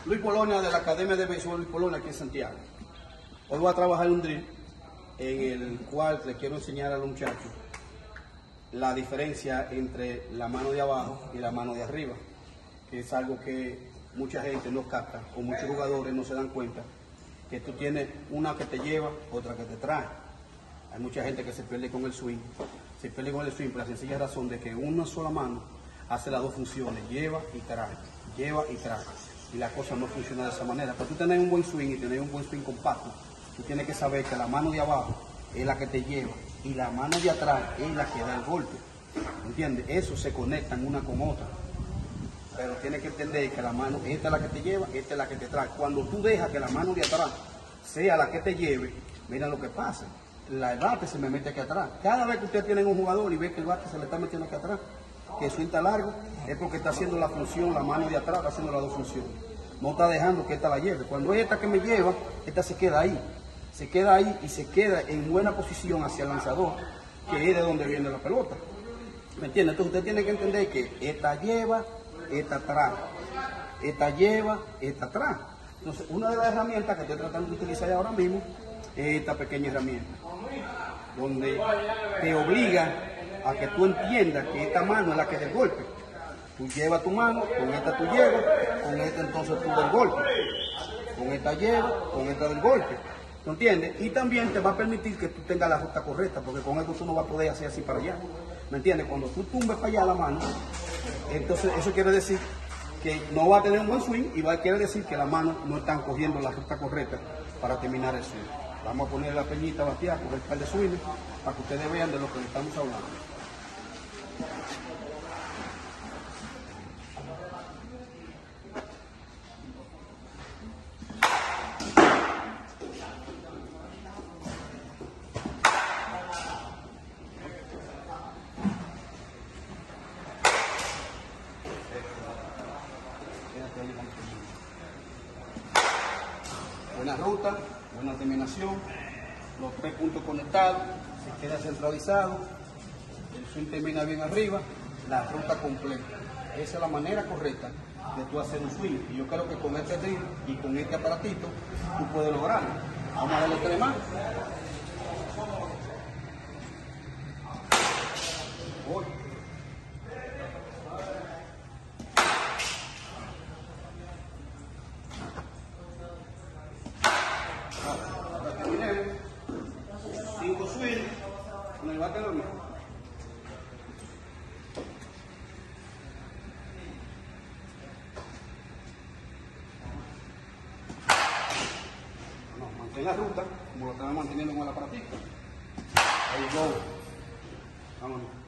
Luis Polonia, de la Academia de Béisbol Luis Polonia, aquí en Santiago. Hoy voy a trabajar un drill en el cual le quiero enseñar a los muchachos la diferencia entre la mano de abajo y la mano de arriba, que es algo que mucha gente no capta, o muchos jugadores no se dan cuenta, que tú tienes una que te lleva, otra que te trae. Hay mucha gente que se pierde con el swing, por la sencilla razón de que una sola mano hace las dos funciones, lleva y trae, y la cosa no funciona de esa manera. Para tú tener un buen swing y tener un buen swing compacto, tú tienes que saber que la mano de abajo es la que te lleva y la mano de atrás es la que da el golpe, ¿entiendes? Eso se conectan una con otra, pero tienes que entender que la mano, esta es la que te lleva, esta es la que te trae. Cuando tú dejas que la mano de atrás sea la que te lleve, mira lo que pasa, el bate se me mete aquí atrás. Cada vez que usted tiene un jugador y ve que el bate se le está metiendo aquí atrás, que el swing está largo, es porque está haciendo la función, la mano de atrás está haciendo las dos funciones. No está dejando que esta la lleve. Cuando es esta que me lleva, esta se queda ahí y se queda en buena posición hacia el lanzador, que es de donde viene la pelota. ¿Me entiende? Entonces usted tiene que entender que esta lleva, esta atrás. Esta lleva, esta atrás. Entonces, una de las herramientas que estoy tratando de utilizar ahora mismo es esta pequeña herramienta, donde te obliga a que tú entiendas que esta mano es la que da el golpe. Tú llevas tu mano, con esta tú llevas, con esta entonces tú das el golpe. Con esta llevas, con esta del golpe. ¿No entiendes? Y también te va a permitir que tú tengas la ruta correcta, porque con esto tú no vas a poder hacer así para allá. ¿Me entiendes? Cuando tú tumbes para allá la mano, entonces eso quiere decir que no va a tener un buen swing y quiere decir que las manos no están cogiendo la ruta correcta para terminar el swing. Vamos a poner la peñita bateada con el par de swing para que ustedes vean de lo que le estamos hablando. Buena ruta, buena terminación, los 3 puntos conectados, se queda centralizado, el swing termina bien arriba, la ruta completa. Esa es la manera correcta de tú hacer un swing. Y yo creo que con este drill y con este aparatito tú puedes lograrlo. Vamos a darle 3 más. Voy. Terminemos 5 swings con el bate normal. Mantén la ruta como lo estamos manteniendo con el aparatito. Ahí go. Vámonos.